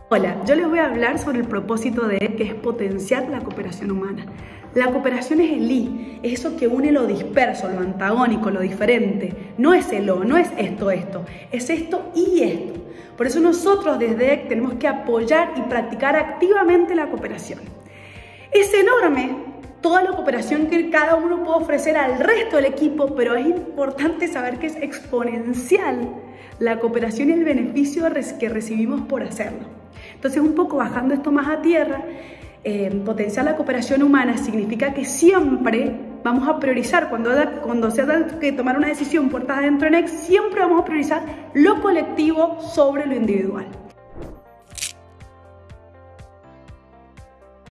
Hola, yo les voy a hablar sobre el propósito de ED, que es potenciar la cooperación humana. La cooperación es el I, es eso que une lo disperso, lo antagónico, lo diferente. No es el O, no es esto, es esto y esto. Por eso nosotros desde ED tenemos que apoyar y practicar activamente la cooperación. Es enorme toda la cooperación que cada uno puede ofrecer al resto del equipo, pero es importante saber que es exponencial la cooperación y el beneficio que recibimos por hacerlo. Entonces, un poco bajando esto más a tierra, potenciar la cooperación humana significa que siempre vamos a priorizar, cuando se da que tomar una decisión puertas adentro en ED, siempre vamos a priorizar lo colectivo sobre lo individual.